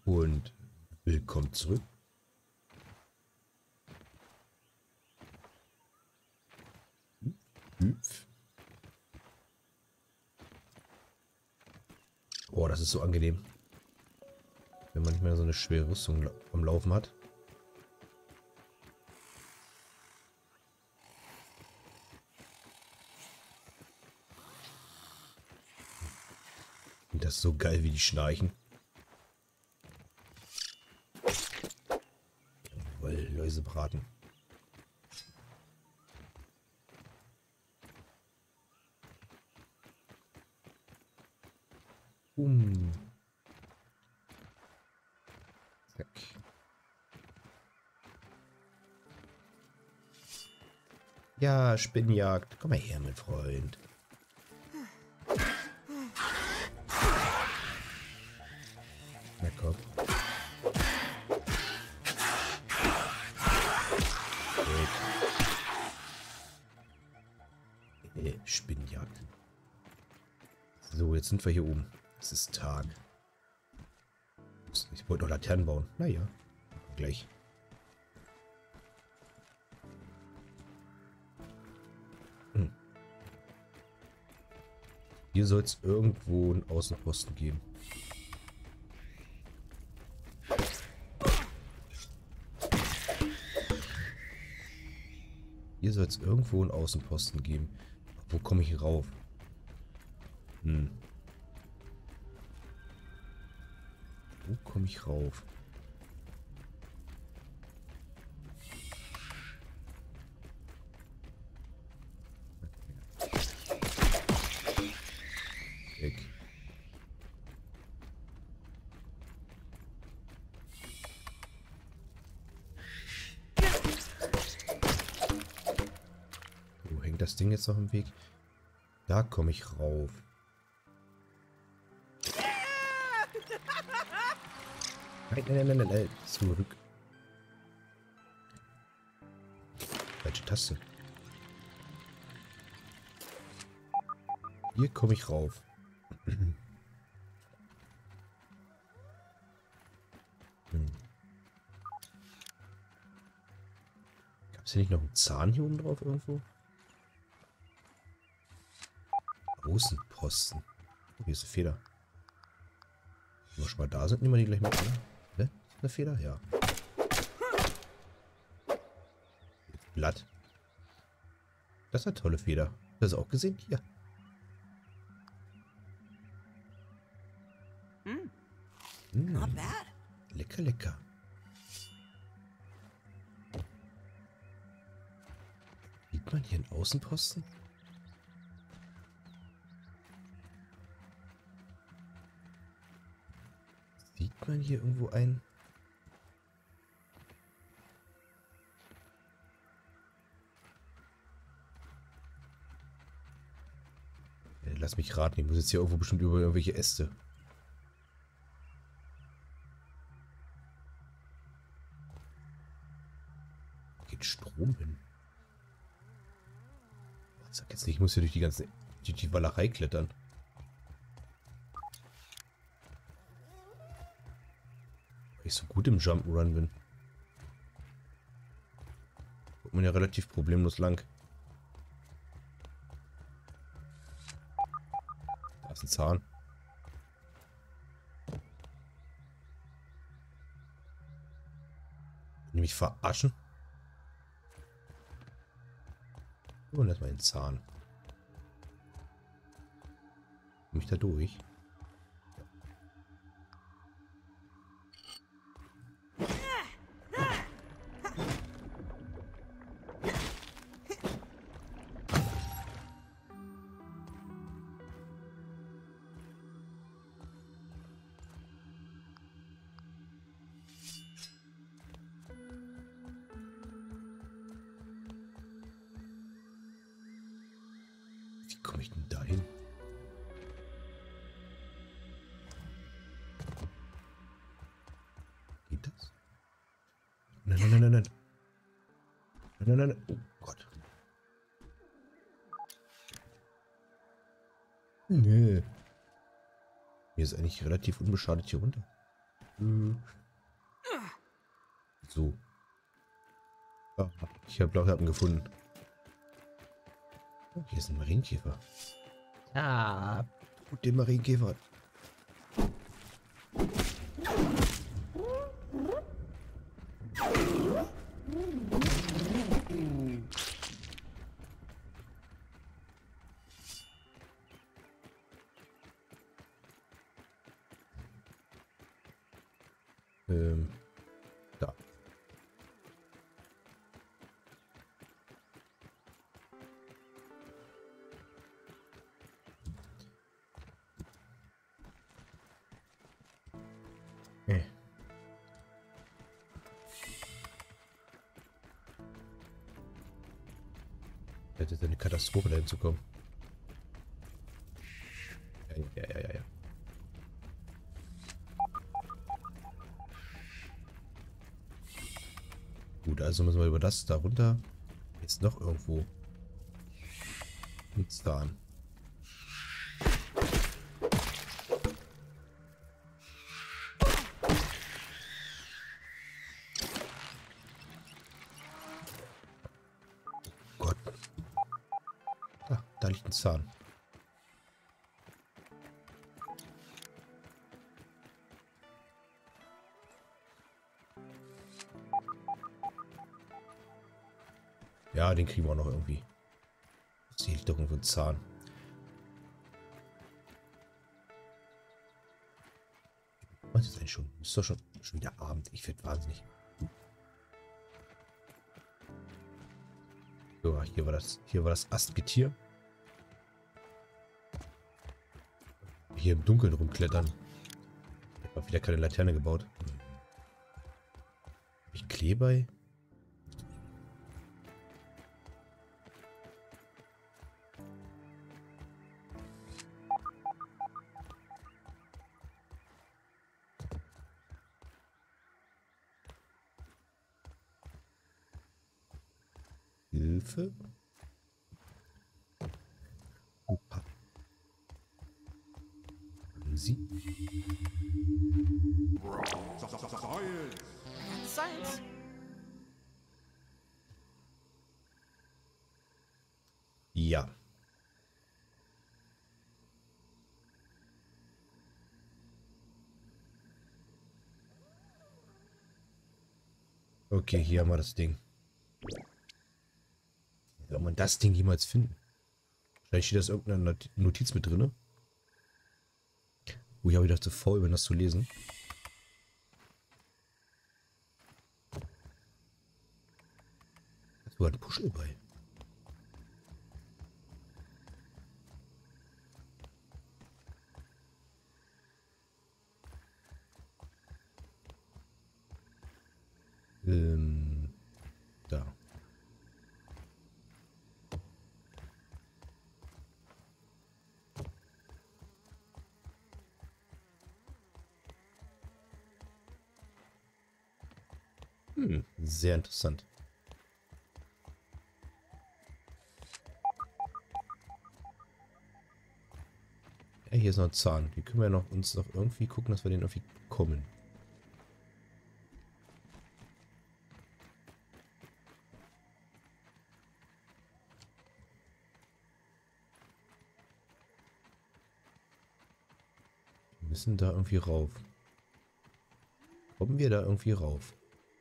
Und willkommen zurück. Hüpf. Oh, das ist so angenehm. Wenn man nicht mehr so eine schwere Rüstung am Laufen hat. Und das ist so geil, wie die schnarchen. Jawohl, Läusebraten. Zack. Ja, Spinnenjagd. Komm mal her, mein Freund. Na komm. Spinnenjagd. So, jetzt sind wir hier oben. Es ist Tag. Ich wollte noch Laternen bauen. Naja, gleich. Hier soll es irgendwo einen Außenposten geben. Hier soll es irgendwo einen Außenposten geben. Wo komme ich rauf? Wo komme ich rauf? Weg. Wo hängt das Ding jetzt noch im Weg? Da komme ich rauf. Nein. Zurück. Falsche Taste. Hier komme ich rauf. Gab es hier nicht noch einen Zahn hier oben drauf irgendwo? Außenposten. Oh, hier ist eine Feder. Wenn wir schon mal da sind, nehmen wir die gleich mit, oder? Ne? Ist eine Feder? Ja. Blatt. Das ist eine tolle Feder. Das ist auch gesehen? Hier. Not bad. Lecker, lecker. Sieht man hier einen Außenposten? Sieht man hier irgendwo einen? Lass mich raten, ich muss jetzt hier irgendwo bestimmt über irgendwelche Äste. Geht Strom hin? Sag jetzt nicht, ich muss hier durch die Walachei klettern. Weil ich so gut im Jump'n'Run bin. Kommt man ja relativ problemlos lang. Da ist ein Zahn. Nämlich verarschen. Und erstmal den Zahn. Komm ich da durch? Wie komme ich denn da hin? Geht das? Nein. Nein. Oh Gott. Nee. Mir ist eigentlich relativ unbeschadet hier runter. So. Ah, ich habe Blauklappen gefunden. Oh, hier ist ein Marienkäfer. Ah, tut den Marienkäfer. Da. Das ist eine Katastrophe, da hinzukommen. Ja. Gut, also müssen wir über das da runter. Jetzt noch irgendwo. Nichts da an. Gott. Ah, da liegt ein Zahn. Ja, den kriegen wir auch noch irgendwie. Das hier liegt doch irgendwo ein Zahn. Was ist denn schon? Ist doch schon wieder Abend. Ich werde wahnsinnig. So, hier war das Astgetier. Hier im Dunkeln rumklettern. Ich habe wieder keine Laterne gebaut. Hab ich Klee bei? Hilfe. Opa. Sie. Science. Ja. Okay, hier haben wir das Ding. Wie soll man das Ding jemals finden? Vielleicht steht das irgendeine Notiz mit drin. Ich habe gedacht, zu faul, das zu lesen. Da ist sogar ein Puschel bei. Da. Sehr interessant. Ja, hier ist noch ein Zahn. Die können wir noch, uns noch irgendwie gucken, dass wir den irgendwie bekommen. Wir müssen da irgendwie rauf. Kommen wir da irgendwie rauf?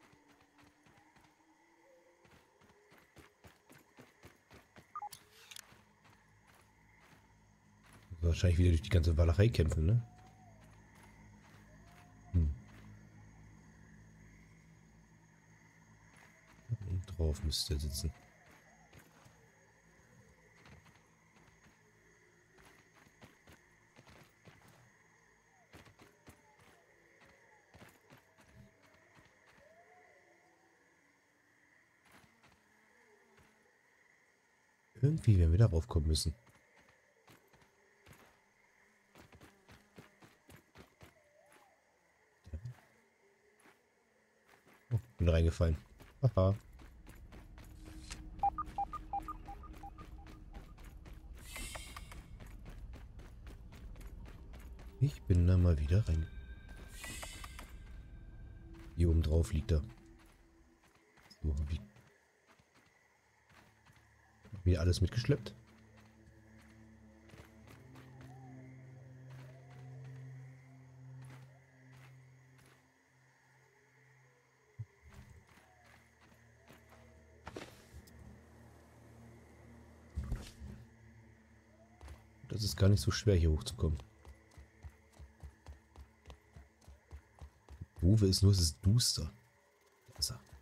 Wahrscheinlich wieder durch die ganze Walachei kämpfen, ne? Und drauf müsste er sitzen. Irgendwie werden wir da raufkommen müssen. Oh, bin reingefallen. Haha. Ich bin da mal wieder rein. Hier oben drauf liegt er. So, wie alles mitgeschleppt. Das ist gar nicht so schwer, hier hochzukommen. Uwe ist nur, es ist duster. Da ist er.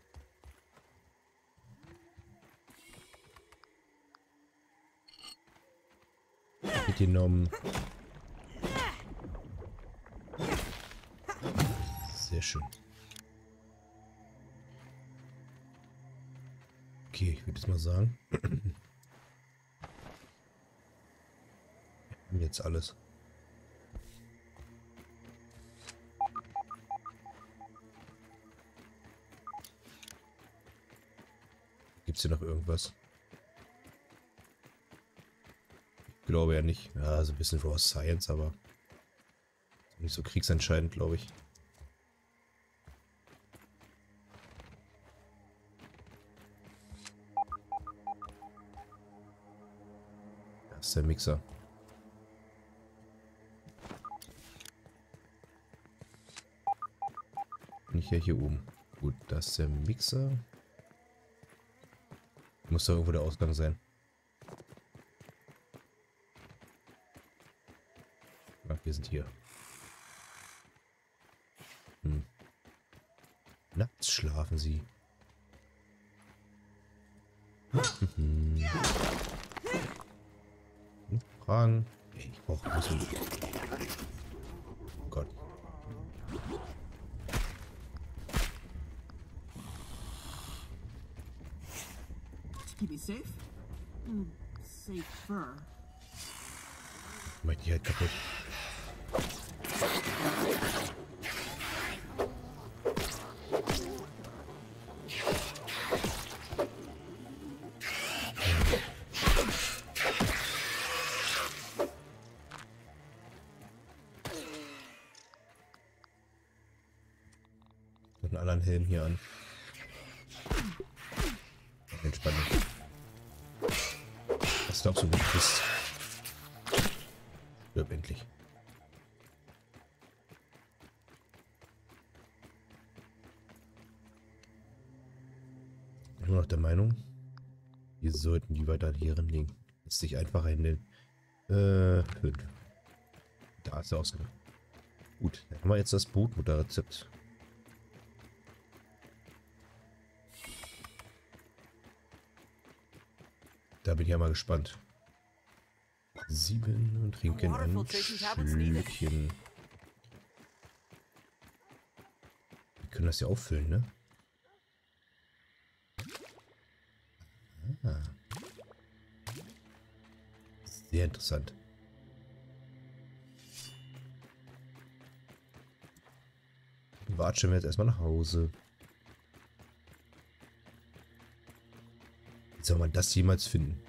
Mitgenommen. Sehr schön. Okay, ich würde jetzt mal sagen. Wir haben jetzt alles. Gibt es hier noch irgendwas? Ich glaube ja nicht. Ja, so ein bisschen Raw Science, aber nicht so kriegsentscheidend, glaube ich. Das ist der Mixer. Nicht hier oben. Gut, das ist der Mixer. Muss da irgendwo der Ausgang sein. Ach, wir sind hier. Nachts schlafen sie. Fragen. Hey, ich brauche ein bisschen. Oh Gott. Keep me safe? Safer. Mach die halt kaputt. Mit einem anderen Helm hier an. Entspannung. Was glaubst du, wie du bist? Stirb endlich. Ich bin nur noch der Meinung, wir sollten die weiter hier hinlegen. Lässt sich einfacher hinlegen. 5. Da ist der Ausgang. Gut, dann haben wir jetzt das Brutmutterrezept. Da bin ich ja mal gespannt. 7 und trinken ein Schlückchen. Wir können das ja auffüllen, ne? Ah. Sehr interessant. Watschen wir jetzt erstmal nach Hause. Wie soll man das jemals finden?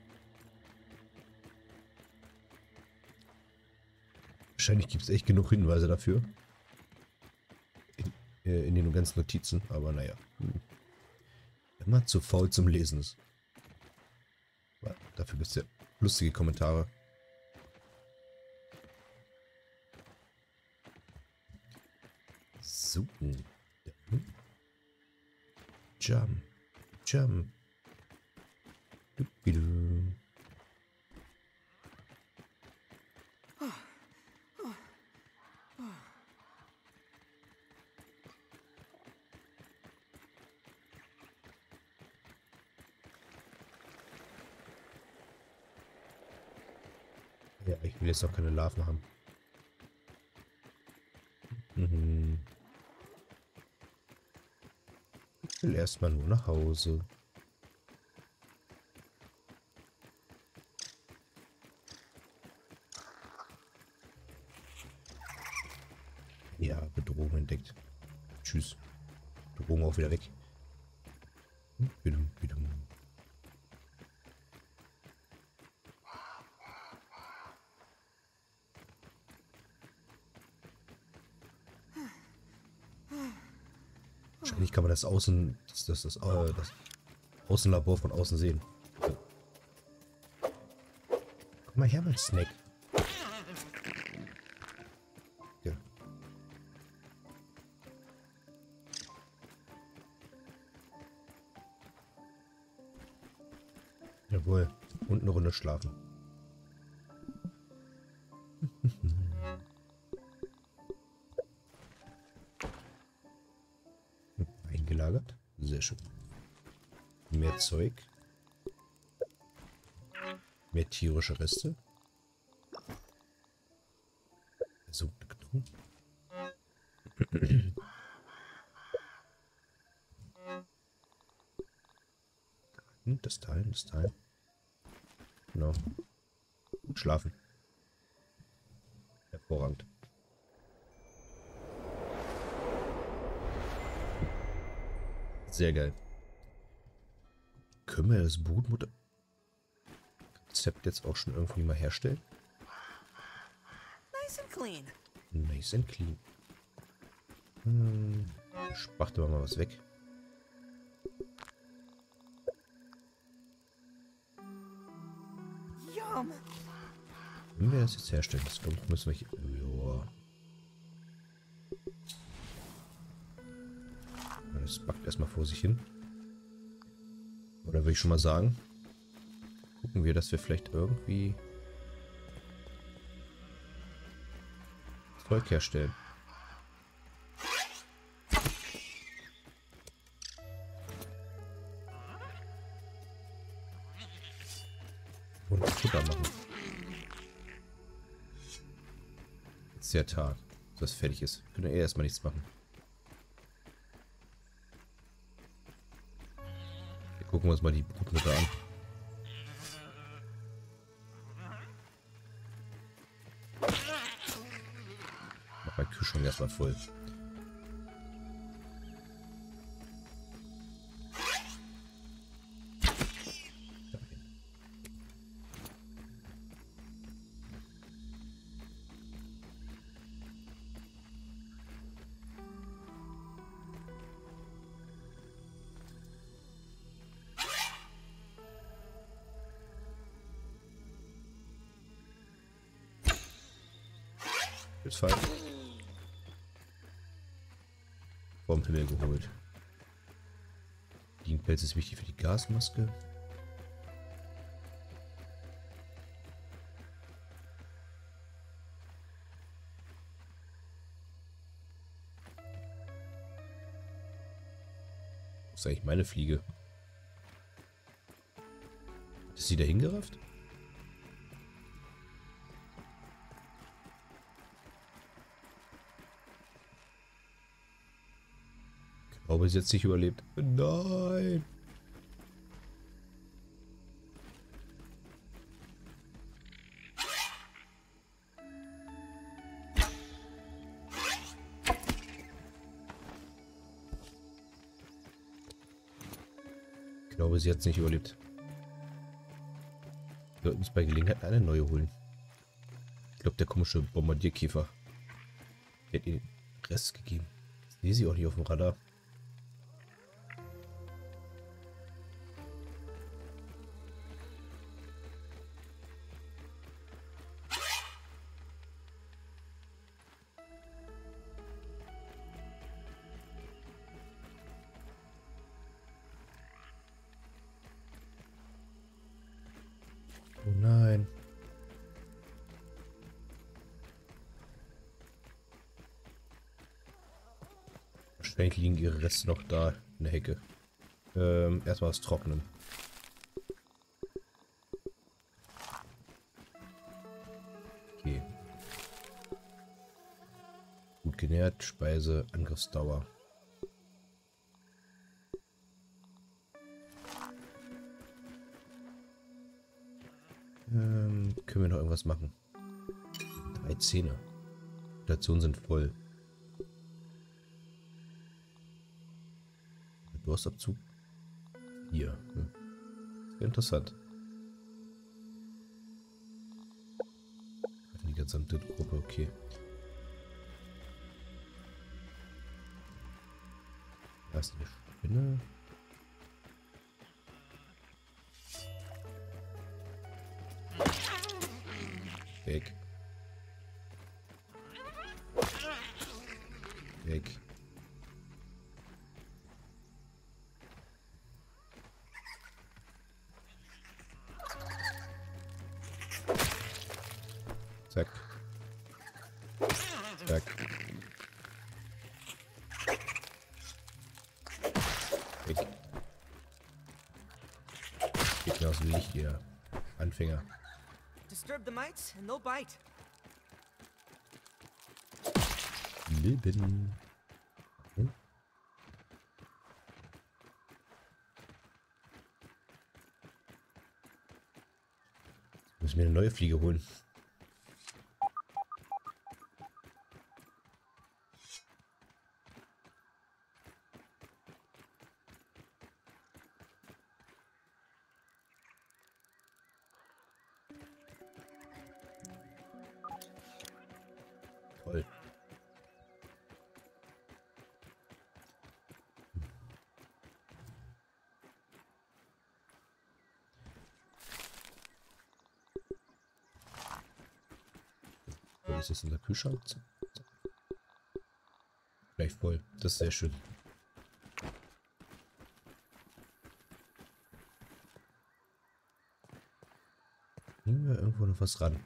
Wahrscheinlich gibt es echt genug Hinweise dafür. In den ganzen Notizen, aber naja. Wenn man zu faul zum Lesen ist. Aber dafür gibt es ja lustige Kommentare. So. Jump. Jump. Dupidu. Ja, ich will jetzt noch keine Larven haben. Ich will erstmal nur nach Hause. Ja, Bedrohung entdeckt. Tschüss. Bedrohung auch wieder weg. Bidum, bidum. Wahrscheinlich kann man das das Außenlabor von außen sehen. Komm mal her, mein Snack. Ja. Jawohl. Und eine Runde schlafen. Eingelagert. Sehr schön. Mehr Zeug. Mehr tierische Reste. So, Knochen. Das Teil, das Teil. Genau. Und schlafen. Hervorragend. Sehr geil. Können wir das Bootmutter-Konzept jetzt auch schon irgendwie mal herstellen? Nice and clean. Nice and clean. Spachteln wir mal was weg. Yum. Wenn wir das jetzt herstellen, das kommt, müssen wir hier. Joa. Das backt erstmal vor sich hin. Oder würde ich schon mal sagen, gucken wir, dass wir vielleicht irgendwie Zeug herstellen. Und Futter machen. Jetzt ist der Tag, dass das fertig ist. Wir können ja erstmal nichts machen. Wir gucken uns mal die Brutmutter an. Mach mein Kühlschrank erstmal voll. Ist falsch. Vom Himmel geholt. Dienpelz ist wichtig für die Gasmaske. Wo ist eigentlich meine Fliege? Ist sie da hingerafft? Ich glaube, sie hat sich überlebt. Nein! Ich glaube, sie hat es nicht überlebt. Wir sollten uns bei Gelegenheit eine neue holen. Ich glaube, der komische Bombardierkäfer. Der hat ihr den Rest gegeben. Ich sehe sie auch nicht auf dem Radar. Oh nein. Wahrscheinlich liegen ihre Reste noch da in der Hecke. Erstmal was trocknen. Okay. Gut genährt, Speise, Angriffsdauer. Können wir noch irgendwas machen? 3 Zähne. Stationen sind voll. Durstabzug. Hier. Sehr interessant. Die gesamte Gruppe, okay. Da ist eine Spinne. Weg. Weg. Zack. Zack. Weg. Geht mir aus dem Licht hier. Anfänger. Disturb the mites and they'll bite. Leben. Hm? Muss mir eine neue Fliege holen. Toll. So, ist jetzt unser Kühlschrank. Gleich voll. Das ist sehr schön. Nehmen wir irgendwo noch was ran.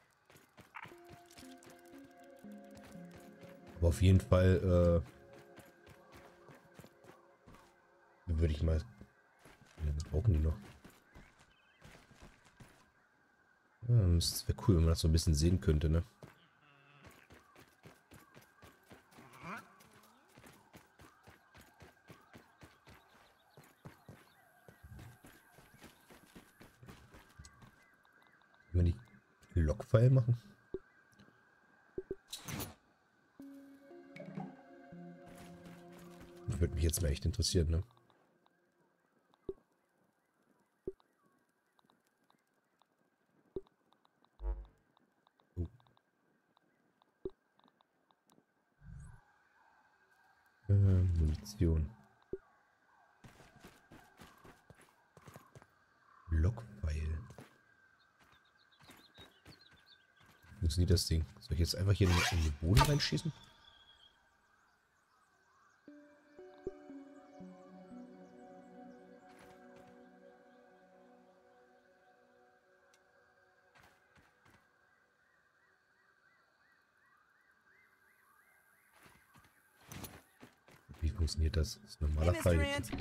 Aber auf jeden Fall würde ich mal... Ja, was brauchen die noch? Ja, das wäre cool, wenn man das so ein bisschen sehen könnte, ne? Wenn wir die Logfile machen? Würde mich jetzt mal echt interessieren, ne? Oh. Munition. Logfile. Funktioniert das Ding? Soll ich jetzt einfach hier in den Boden reinschießen? Wie funktioniert das? Das ist ein normaler Hey, Pfeil. Mr. Ant.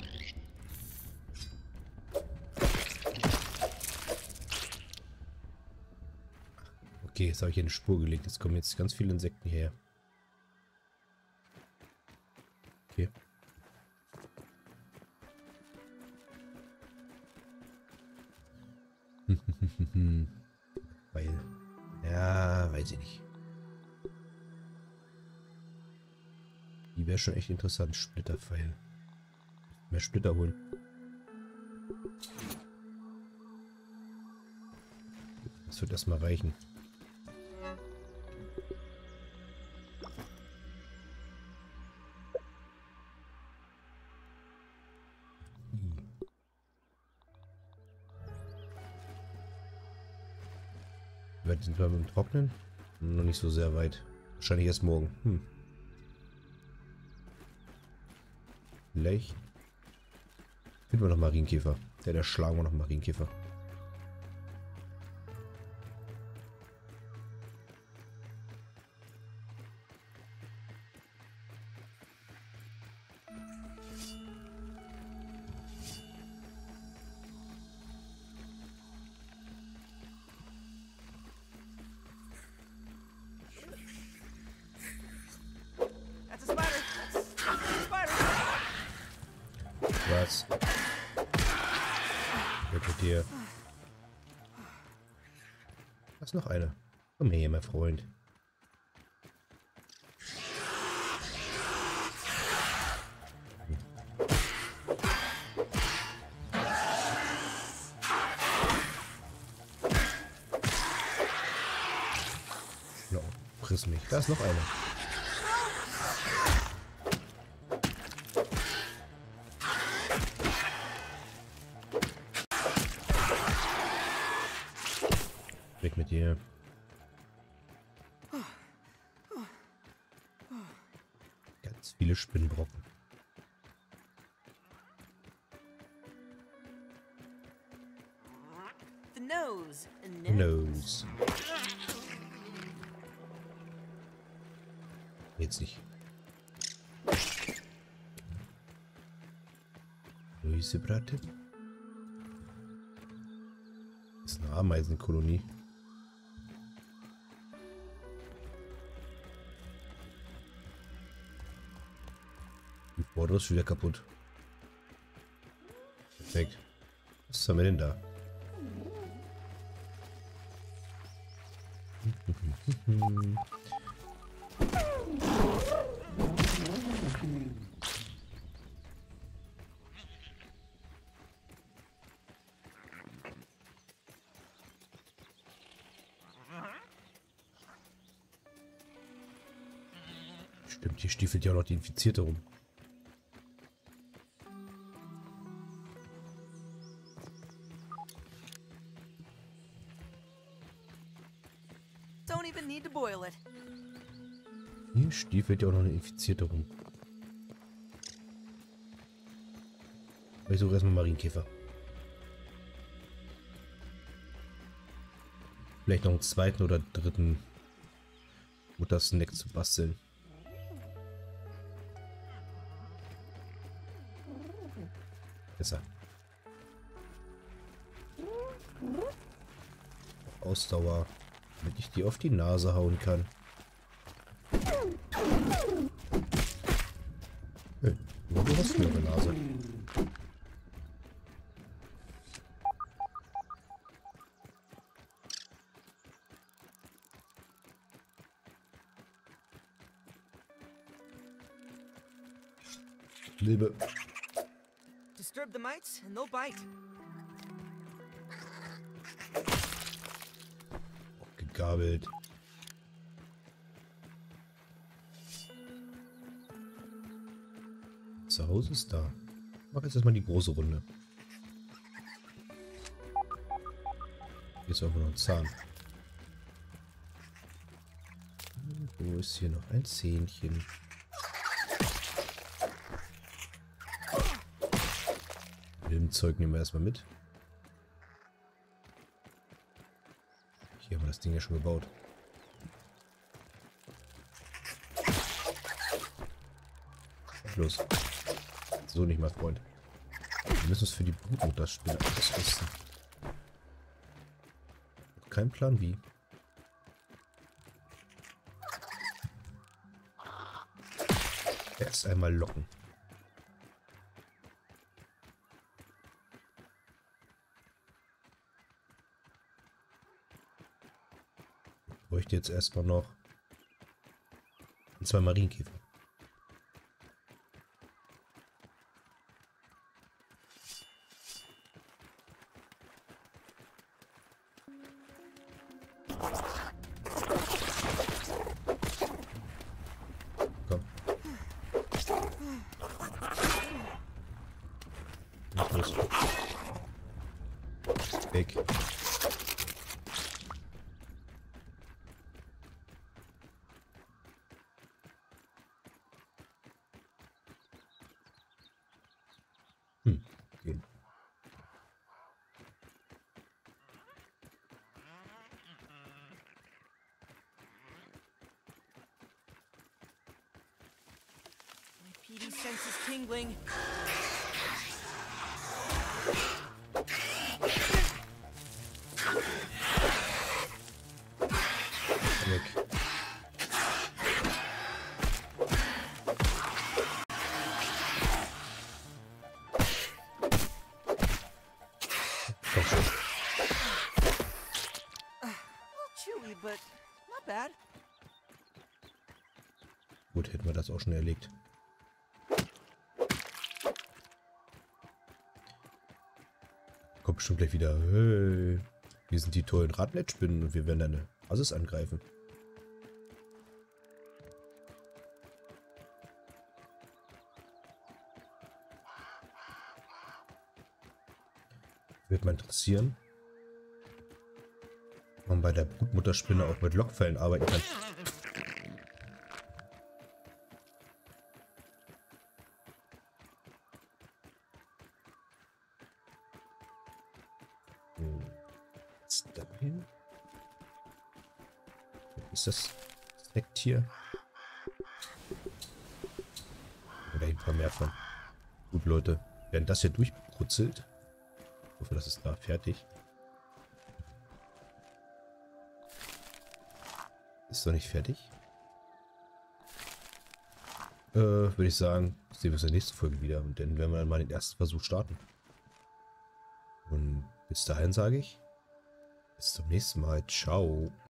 Okay, jetzt habe ich hier eine Spur gelegt. Jetzt kommen jetzt ganz viele Insekten hierher. Okay. Weil. Ja, weiß ich nicht. Die wäre schon echt interessant. Splitterpfeil. Mehr Splitter holen. Das wird erstmal reichen. Wie weit sind wir mit dem Trocknen? Noch nicht so sehr weit. Wahrscheinlich erst morgen. Vielleicht finden wir noch Marienkäfer. Der schlagen wir noch Marienkäfer. That's a spider. That's a spider. Was? Weg mit dir. Da ist noch eine. Komm her, mein Freund. No, friss mich. Da ist noch eine. Viele Spinnenbrocken. The nose. Nose. Jetzt nicht. Gemüsebraten. Das ist eine Ameisenkolonie. Die Border ist wieder kaputt. Perfekt. Was haben wir denn da? Stimmt, hier stiefelt ja auch noch die Infizierte rum. Don't even need to boil it. Hier stiefelt ja auch noch eine Infizierte rum. Ich suche erstmal Marienkäfer. Vielleicht noch einen zweiten oder dritten Muttersnack zu basteln. Besser. Ausdauer, damit ich die auf die Nase hauen kann. Hey, du hast eine Nase. Milbe. Disturb the mites and they'll bite. Gegabelt. Zu Hause ist da. Ich mache jetzt erstmal die große Runde. Hier ist einfach noch ein Zahn. Wo ist hier noch ein Zähnchen? Zeug nehmen wir erstmal mit. Hier haben wir das Ding ja schon gebaut. Los. So nicht, mein Freund. Wir müssen es für die Brutmutterspinne ausrüsten. Kein Plan wie. Erst einmal locken. Ich bräuchte jetzt erstmal noch 2 Marienkäfer. Komm. Nicht los. Weg. Okay. My PD sense is tingling. Weg. Komm schon. A little chewy, but not bad. Gut, hätten wir das auch schon erlegt. Kommt bestimmt gleich wieder. Hey, wir sind die tollen Radnetzspinnen und wir werden deine Basis angreifen. Würde mal interessieren, ob man bei der Brutmutterspinne auch mit Lockfällen arbeiten kann. Ist das Sekt hier? Oder ein paar mehr von. Gut, Leute. Werden das hier durchbrutzelt. Ich hoffe, das ist da fertig. Ist doch nicht fertig. Würde ich sagen, sehen wir uns in der nächsten Folge wieder. Und dann werden wir mal den ersten Versuch starten. Und bis dahin sage ich, bis zum nächsten Mal. Ciao.